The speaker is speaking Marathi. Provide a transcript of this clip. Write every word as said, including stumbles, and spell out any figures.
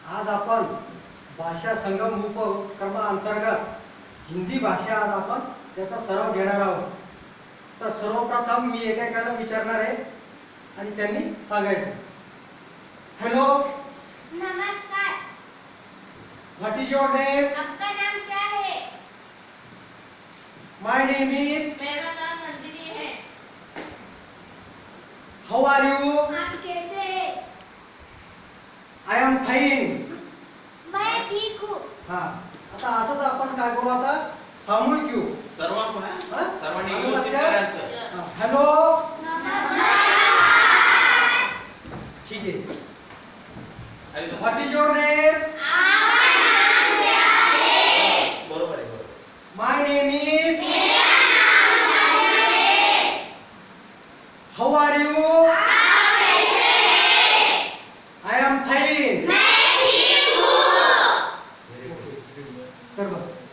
आज आपण भाषा संगम उपक्रमाअंतर्गत हिंदी भाषा आज आपण त्याचा सराव घेणार आहोत। तर सर्वप्रथम मी एकेकाला विचारणार आहे आणि त्यांनी सांगायचं। हेलो, नमस्कार। What is your name? आपका नाम क्या है? My name is. मेरा नाम नंदिनी है। How are you? आप कैसे हैं? I am fine. मैं ठीक हूँ। हाँ, आता असंच आपण काय करू आता सामूहिक घेऊ। सर्वांना हा? सर्वांनी आलं व्यवस्थित लक्षात? करायचं। हा, हेलो, नमस्कार। ठीक आहे। आणि तसं- व्हाट इज योर नेम? आपका नाम क्या है? बरोबर आहे, बरोबर। My name is. मेरा नाम संगम है। How are you? आप कैसे हैं? I am fine. मैं ठीक हूँ। तर बघ